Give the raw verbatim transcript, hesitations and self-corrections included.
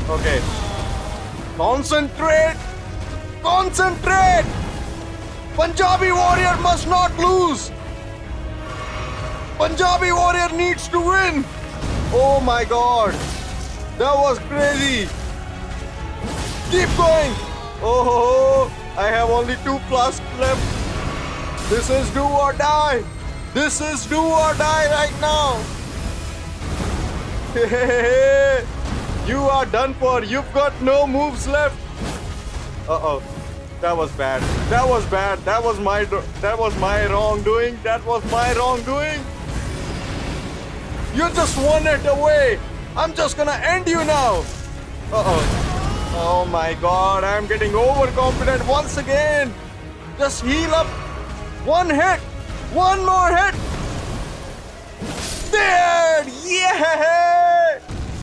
Okay. Concentrate! Concentrate! Punjabi warrior must not lose! Punjabi warrior needs to win! Oh my god! That was crazy! Keep going! Oh, I have only two flasks left. This is do or die! This is do or die right now! Hey, you are done for. You've got no moves left. Uh-oh. That was bad. That was bad. That was my that was my wrongdoing. That was my wrongdoing. You just won it away. I'm just gonna end you now. Uh-oh. Oh my god, I'm getting overconfident once again. Just heal up. One hit. One more hit. There. Yeah.